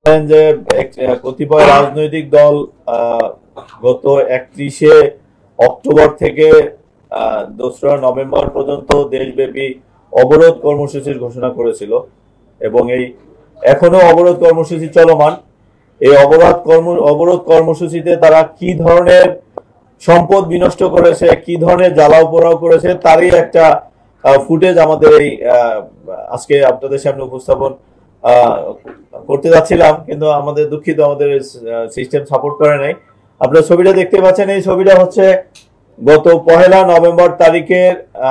যে কতিপয় রাজনৈতিক দল গত 31শে অক্টোবর থেকে 2রা নভেম্বর পর্যন্ত দেশব্যাপী অবরোধ কর্মসূচির ঘোষণা করেছিল এবং এখনো অবরোধ কর্মসূচি চলমান। এই অবরোধ কর্মসূচিতে তারা কি ধরনের সম্পদ বিনষ্ট করেছে, কি ধরনের জ্বালাও পোড়াও করেছে তারই একটা ফুটেজ আমাদের আজকে আপনাদের সামনে উপস্থাপন করতে যাচ্ছিলাম, কিন্তু আমাদের দুঃখিত আমাদের সিস্টেম সাপোর্ট করে নাই। আপনারা ছবিটা দেখতে পাচ্ছেন, এই ছবিটা হচ্ছে গত 1 নভেম্বর তারিখের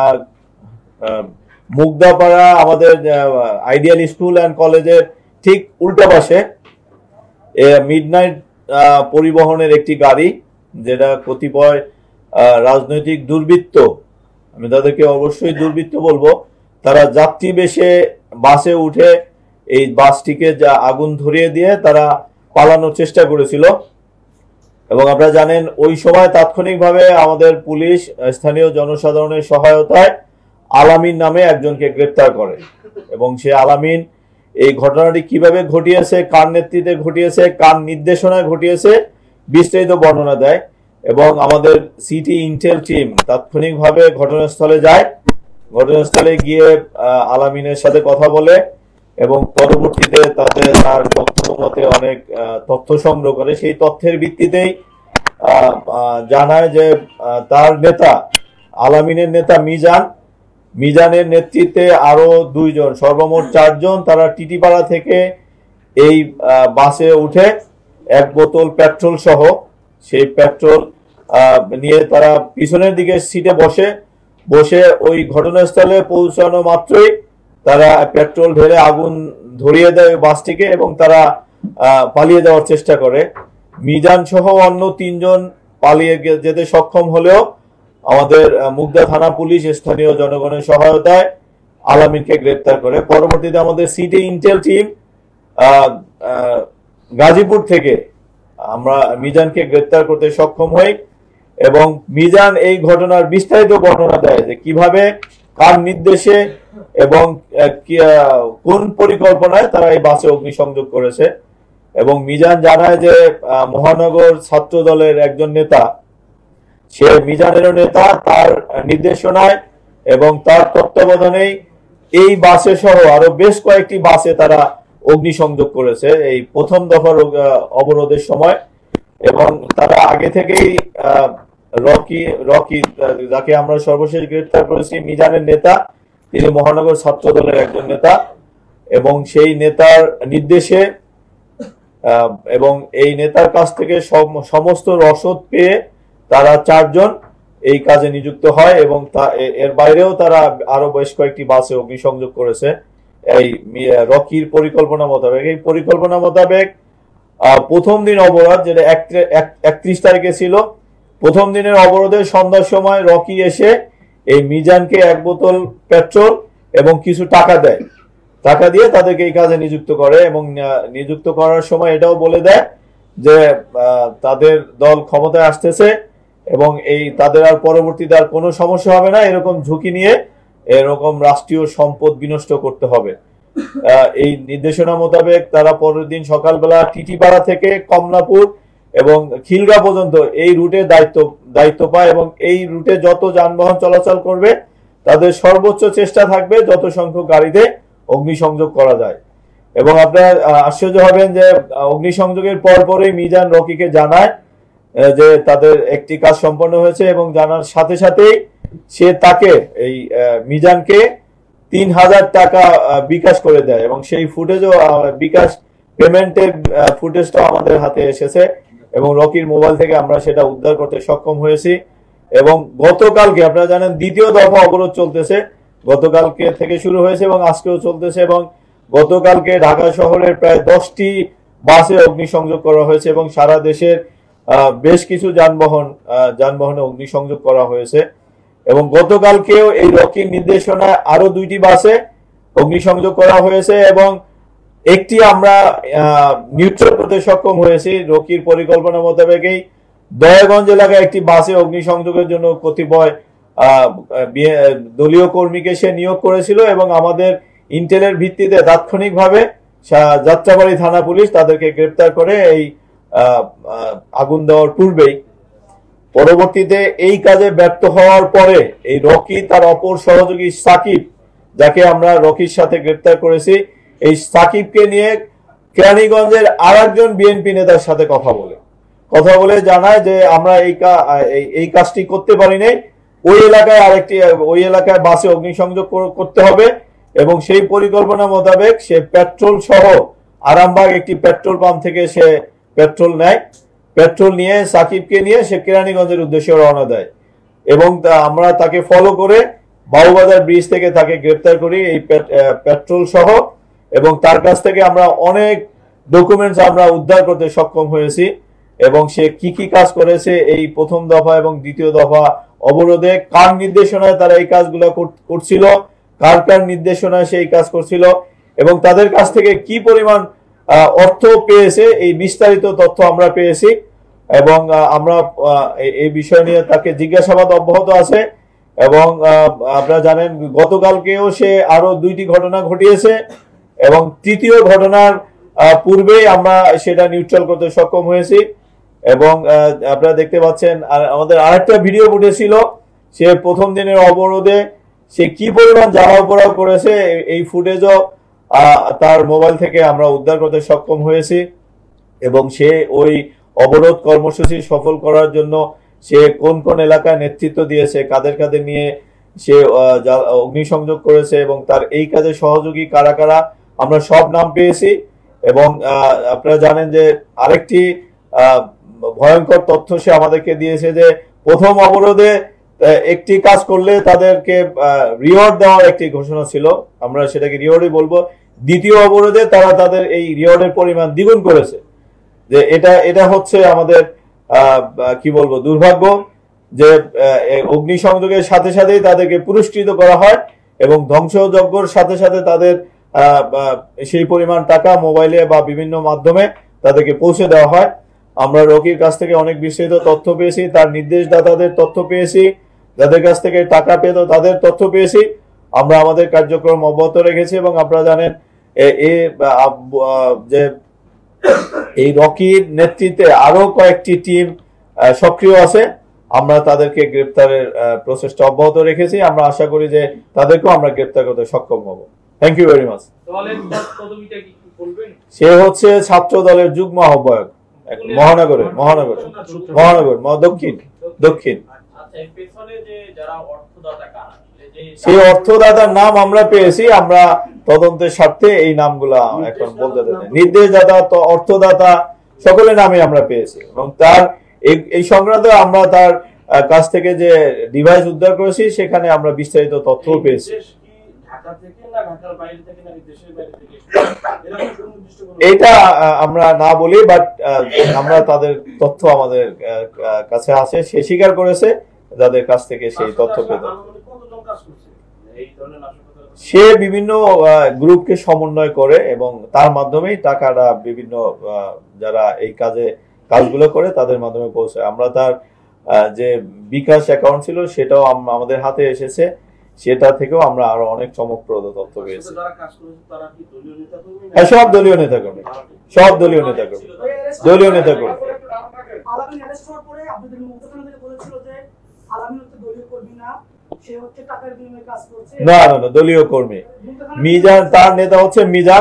মুগদাপাড়া আমাদের আইডিয়াল স্কুল অ্যান্ড কলেজের ঠিক উল্টা পাশে মিডনাইট পরিবহনের একটি গাড়ি, যেটা কতিপয় রাজনৈতিক দুর্বৃত্ত, আমি তাদেরকে অবশ্যই দুর্বৃত্ত বলবো, তারা যাত্রী বেশে বাসে উঠে এই বাসটিকে যা আগুন ধরিয়ে দিয়ে তারা পালানোর চেষ্টা করেছিল। এবং আপনারা জানেন ওই সময় তাৎক্ষণিকভাবে আমাদের পুলিশ স্থানীয় জনসাধারণের সহায়তায় আলামিন নামে একজনকে গ্রেপ্তার করে এবং সে আলামিন এই ঘটনাটি কিভাবে ঘটিয়েছে, কার নেতৃত্বে ঘটিয়েছে, কার নির্দেশনায় ঘটিয়েছে বিস্তারিত বর্ণনা দেয় এবং আমাদের সিটি ইন্টেল টিম তাৎক্ষণিকভাবে ঘটনাস্থলে যায়। ঘটনাস্থলে গিয়ে আলামিনের সাথে কথা বলে এবং পরবর্তীতে তার বক্তব্য মতে অনেক তথ্য সংগ্রহ করে। সেই তথ্যের ভিত্তিতেই জানায় যে তার নেতা আলামিনের নেতা মিজানের নেতৃত্বে আরো 2 জন, সর্বমোট 4 জন তারা টিটিপাড়া থেকে এই বাসে উঠে 1 বোতল পেট্রোল সহ সেই পেট্রোল নিয়ে তারা পিছনের দিকে সিটে বসে ওই ঘটনাস্থলে পৌঁছানো মাত্রই তারা পেট্রোল ঢেলে আগুন ধরিয়ে দেয় বাসটিকে এবং তারা পালিয়ে যাওয়ার চেষ্টা করে। মিজান সহ অন্য 3 জন পালিয়ে যেতে সক্ষম হলেও আমাদের মুগদা থানা পুলিশ স্থানীয় জনগণের সহায়তায় আলামিনকে গ্রেপ্তার করে। পরবর্তীতে আমাদের সিটি ইন্টেল টিম গাজীপুর থেকে আমরা মিজানকে গ্রেপ্তার করতে সক্ষম হই এবং মিজান এই ঘটনার বিস্তারিত বর্ণনা দেয় যে কিভাবে, কার নির্দেশে এবং কোন পরিকল্পনায় তারা এই বাসে অগ্নিসংযোগ করেছে। এবং মিজান জানায় যে মহানগর ছাত্র দলের একজন নেতা, সে মিজানেরও নেতা, তার নির্দেশনায় এবং তার তত্ত্বাবধানেই এই বাসে সহ আরো বেশ কয়েকটি বাসে তারা অগ্নিসংযোগ করেছে এই প্রথম দফার অবরোধের সময়। এবং তারা আগে থেকেই রকি যাকে আমরা সর্বশেষ গ্রেফতার করেছি, মিজানের নেতা, তিনি মহানগর ছাত্র দলের একজন নেতা এবং সেই নেতার নির্দেশে এবং এই নেতার কাছ থেকে সমস্ত রসদ পেয়ে তারা 4 জন এই কাজে নিযুক্ত হয় এবং এর বাইরেও তারা আরো বেশ কয়েকটি বাসে অগ্নিসংযোগ করেছে এই রকির পরিকল্পনা মোতাবেক। এই পরিকল্পনা মোতাবেক প্রথম দিন অবরোধ, যেটা 31 তারিখে ছিল, প্রথম দিনের অবরোধের সন্ধ্যার সময় রকি এসে এই মিজানকে 1 বোতল পেট্রোল এবং কিছু টাকা দেয়। টাকা দিয়ে তাদেরকে এই কাজে নিযুক্ত করে এবং নিযুক্ত করার সময় এটাও বলে দেয় যে তাদের দল ক্ষমতায় আসতেছে এবং তাদের আর পরবর্তীতে আর কোনো সমস্যা হবে না, এরকম ঝুঁকি নিয়ে এরকম রাষ্ট্রীয় সম্পদ বিনষ্ট করতে হবে। এই নির্দেশনা মোতাবেক তারা পরের দিন সকালবেলা টিটিপাড়া থেকে কমলাপুর এবং খিলগা পর্যন্ত এই রুটে দায়িত্ব পায় এবং এই রুটে যত যানবাহন চলাচল করবে তাদের সর্বোচ্চ চেষ্টা থাকবে যত সংখ্যক গাড়িতে অগ্নিসংযোগ করা যায়। এবং আপনারা আশ্চর্য হবেন যে অগ্নিসংযোগের পরপরই মিজান রকিকে জানায় যে তাদের একটি কাজ সম্পন্ন হয়েছে এবং জানার সাথে সাথেই সে তাকে এই মিজানকে 3000 টাকা বিকাশ করে দেয় এবং সেই ফুটেজও বিকাশ পেমেন্টের ফুটেজটাও আমাদের হাতে এসেছে এবং রকির মোবাইল থেকে আমরা সেটা উদ্ধার করতে সক্ষম হয়েছি। এবং গতকালকে আপনারা জানেন 2য় দফা অবরোধ চলতেছে, গতকালকে থেকে শুরু হয়েছে এবং আজকেও চলতেছে এবং গতকালকে ঢাকা শহরের প্রায় 10টি বাসে অগ্নিসংযোগ করা হয়েছে এবং সারা দেশের বেশ কিছু যানবাহনে অগ্নিসংযোগ করা হয়েছে। এবং গতকালকেও এই রকির নির্দেশনায় আরো 2টি বাসে অগ্নিসংযোগ করা হয়েছে এবং একটি আমরা নিউট্রাল করতে সক্ষম হয়েছি। রকির পরিকল্পনা মোতাবেকই দয়াগঞ্জ এলাকায় একটি বাসে অগ্নিসংযোগের জন্য কতিপয় দলীয় কর্মীকে সে নিয়োগ করেছিল এবং আমাদের ইন্টেলের ভিত্তিতে তাৎক্ষণিকভাবে যাত্রাবাড়ি থানা পুলিশ তাদেরকে গ্রেপ্তার করে এই আগুন দেওয়ার পূর্বেই। পরবর্তীতে এই কাজে ব্যর্থ হওয়ার পরে এই রকি তার অপর সহযোগী সাকিব, যাকে আমরা রকির সাথে গ্রেপ্তার করেছি, এই সাকিবকে নিয়ে কেরানীগঞ্জের আর একজন বিএনপি নেতার সাথে কথা বলে জানায় যে আমরা এই কাজটি করতে পারি নাই, ওই এলাকায় বাসে অগ্নিসংযোগ করতে হবে এবং সেই পরিকল্পনা মোতাবেক সে পেট্রোল সহ আরামবাগ একটি পেট্রোল পাম্প থেকে সে পেট্রোল নেয়। পেট্রোল নিয়ে সাকিবকে নিয়ে সে কেরানীগঞ্জের উদ্দেশ্যে রওনা দেয় এবং আমরা তাকে ফলো করে বাবুবাজার ব্রিজ থেকে তাকে গ্রেপ্তার করি এই পেট্রোল সহ, এবং তার কাছ থেকে আমরা অনেক ডকুমেন্টস আমরা উদ্ধার করতে সক্ষম হয়েছি। এবং সে কি কি কাজ করেছে এই প্রথম দফা এবং দ্বিতীয় দফা অবরোধে, কার নির্দেশনায় তারা এই কাজগুলো করছিল, কার নির্দেশনায় সেই কাজ করছিল এবং তাদের কাছ থেকে কি পরিমাণ অর্থ পেয়েছে, এই বিস্তারিত তথ্য আমরা পেয়েছি। এবং আমরা এই বিষয় নিয়ে তাকে জিজ্ঞাসাবাদ অব্যাহত আছে। এবং আপনারা জানেন গতকালকেও সে আরো 2টি ঘটনা ঘটিয়েছে এবং তৃতীয় ঘটনার পূর্বেই আমরা সেটা নিউট্রাল করতে সক্ষম হয়েছি। এবং আপনারা দেখতে পাচ্ছেন আমাদের আরেকটা ভিডিও উঠেছিল, সে প্রথম দিনের অবরোধে সে কি পরিমাণ জ্বালাও পোড়াও করেছে, এই ফুটেজও তার মোবাইল থেকে আমরা উদ্ধার করতে সক্ষম হয়েছি। এবং সে ওই অবরোধ কর্মসূচি সফল করার জন্য সে কোন কোন এলাকায় নেতৃত্ব দিয়েছে, কাদের নিয়ে সে অগ্নিসংযোগ করেছে এবং তার এই কাজে সহযোগী কারা কারা, আমরা সব নাম পেয়েছি। এবং আপনারা জানেন যে আরেকটি ভয়ঙ্কর তথ্য সে আমাদেরকে দিয়েছে যে প্রথম অবরোধে একটি কাজ করলে তাদেরকে রিওয়ার্ড দেওয়ার একটি ঘোষণা ছিল, আমরা সেটাকে রিওয়ার্ডই বলবো। দ্বিতীয় অবরোধে তারা তাদের এই রিওয়ার্ডের পরিমাণ দ্বিগুণ করেছে। যে এটা হচ্ছে আমাদের কি বলবো দুর্ভাগ্য যে অগ্নিসংযোগের সাথে সাথেই তাদেরকে পুরস্কৃত করা হয় এবং ধ্বংসযজ্ঞর সাথে সাথে তাদের সেই পরিমাণ টাকা মোবাইলে বা বিভিন্ন মাধ্যমে তাদেরকে পৌঁছে দেওয়া হয়। আমরা রকির কাছ থেকে অনেক বিস্তারিত তথ্য পেয়েছি, তার নির্দেশদাতাদের তথ্য পেয়েছি, যাদের কাছ থেকে টাকা পেত তাদের তথ্য পেয়েছি। আমরা আমাদের কার্যক্রম অব্যাহত রেখেছি এবং আপনারা জানেন যে এই রকির নেতৃত্বে আরো কয়েকটি টিম সক্রিয় আছে, আমরা তাদেরকে গ্রেপ্তারের প্রচেষ্টা অব্যাহত রেখেছি। আমরা আশা করি যে তাদেরকেও আমরা গ্রেপ্তার করতে সক্ষম হব। Thank you very much. সে হচ্ছে ছাত্র দলের যুগ্ম আহ্বায়ক মহানগর দক্ষিণ। সেই অর্থদাতার নাম আমরা পেয়েছি, আমরা তদন্তের স্বার্থে এই নামগুলা এখন বলতে দেন। নির্দেশদাতা, অর্থদাতা সকলের নামে আমরা পেয়েছি এবং তার এই সংক্রান্ত আমরা তার কাছ থেকে যে ডিভাইস উদ্ধার করেছি সেখানে আমরা বিস্তারিত তথ্য পেয়েছি। এটা আমরা না বলি, বাট আমরা তাদের তথ্য আমাদের কাছে আছে, সে স্বীকার করেছে যাদের কাছ থেকে সেই তথ্য পেত। সে বিভিন্ন গ্রুপকে সমন্বয় করে এবং তার মাধ্যমেই টাকাটা বিভিন্ন যারা এই কাজগুলো করে তাদের মাধ্যমে পৌঁছায়। আমরা তার যে বিকাশ অ্যাকাউন্ট ছিল সেটাও আমাদের হাতে এসেছে, সেটা থেকেও আমরা আরো অনেক চমকপ্রদ তথ্য পেয়েছি। হ্যাঁ, সব দলীয় নেতাকর্মী। না, দলীয় কর্মী। মিজান, তার নেতা হচ্ছে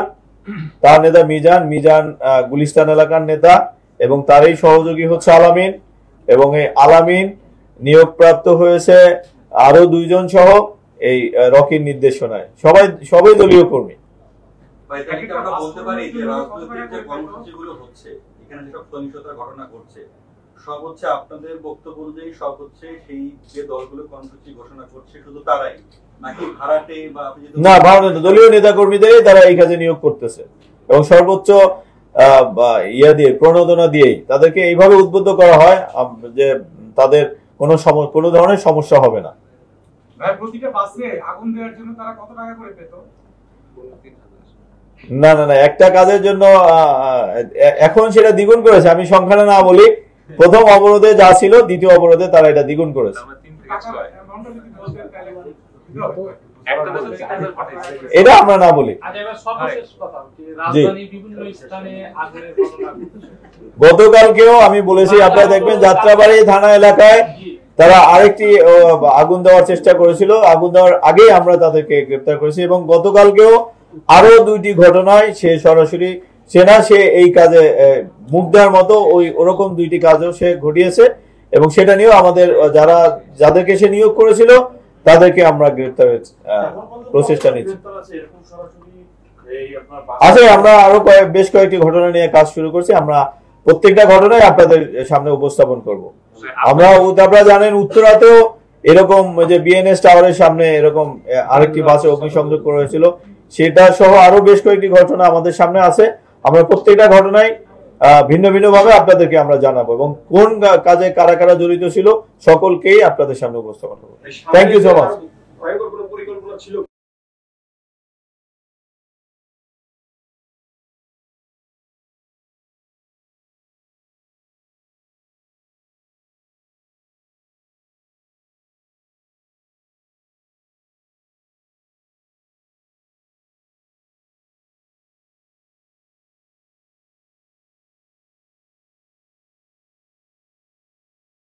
মিজান গুলিস্তান এলাকার নেতা এবং তারই সহযোগী হচ্ছে আলামিন। এবং এই আলামিন নিয়োগপ্রাপ্ত হয়েছে আরো 2 জন সহ এই রকির নির্দেশনায়। সবাই দলীয় কর্মী। আমরা বলতে পারি যে রাজনৈতিক যে কর্মসূচিগুলো হচ্ছে, এখানে যেসব সহিংসতার ঘটনা ঘটছে, সব হচ্ছে আপনাদের বক্তব্য অনুযায়ী সব হচ্ছে সেই যে দলগুলো কর্মসূচি ঘোষণা করছে শুধু তারাই, নাকি ভাড়াটে বা না, ভাড়াটে দলীয় নেতা কর্মীদেরই তারা এই কাজে নিয়োগ করতেছে এবং সর্বোচ্চ প্রণোদনা দিয়েই তাদেরকে এইভাবে উদ্বুদ্ধ করা হয় যে তাদের কোনো ধরনের সমস্যা হবে না। প্রতিটা বাসে আগুন দেওয়ার জন্য তারা কত টাকা করে পেত? না, একটা কাজের জন্য এখন সেটা দ্বিগুণ করেছে। আমি সংখ্যাটা না বলি, প্রথম অবরোধে যা ছিল দ্বিতীয় অবরোধে তারা এটা দ্বিগুণ করেছে। এটা আমরা না বলি। আচ্ছা, এবার সর্বশেষ কথা, যে রাজধানীর বিভিন্ন স্থানে আগুনের ঘটনা ঘটেছে। গতকালকেও আমি বলেছি, আপনারা দেখবেন যাত্রাবাড়ি থানা এলাকায় তারা আরেকটি আগুন দেওয়ার চেষ্টা করেছিল। আগুন দেওয়ার আগেই আমরা তাদেরকে গ্রেপ্তার করেছি এবং গতকালকেও আরো 2টি ঘটনায় সে সরাসরি সেনা সে এই কাজে মুখ দেওয়ার মতো ওরকম 2টি কাজও সে ঘটিয়েছে এবং সেটা নিয়েও আমাদের যাদেরকে সে নিয়োগ করেছিল তাদেরকে আমরা গ্রেপ্তারের প্রচেষ্টা নিচ্ছি। আছে, আমরা আরো বেশ কয়েকটি ঘটনা নিয়ে কাজ শুরু করছি। আমরা প্রত্যেকটা ঘটনাই আপনাদের সামনে উপস্থাপন করব। আপনারা জানেন উত্তরাতেও এরকম যে বিএনএস টাওয়ারের সামনে এরকম আরেকটি বাসে অগ্নিসংযোগ করা হয়েছিল, সেটা সহ আরো বেশ কয়েকটি ঘটনা আমাদের সামনে আছে। আমরা প্রত্যেকটা ঘটনায় ভিন্ন ভিন্ন ভাবে আপনাদেরকে আমরা জানাবো এবং কোন কাজে কারা কারা জড়িত ছিল সকলকেই আপনাদের সামনে উপস্থাপন করবো। Thank you so much.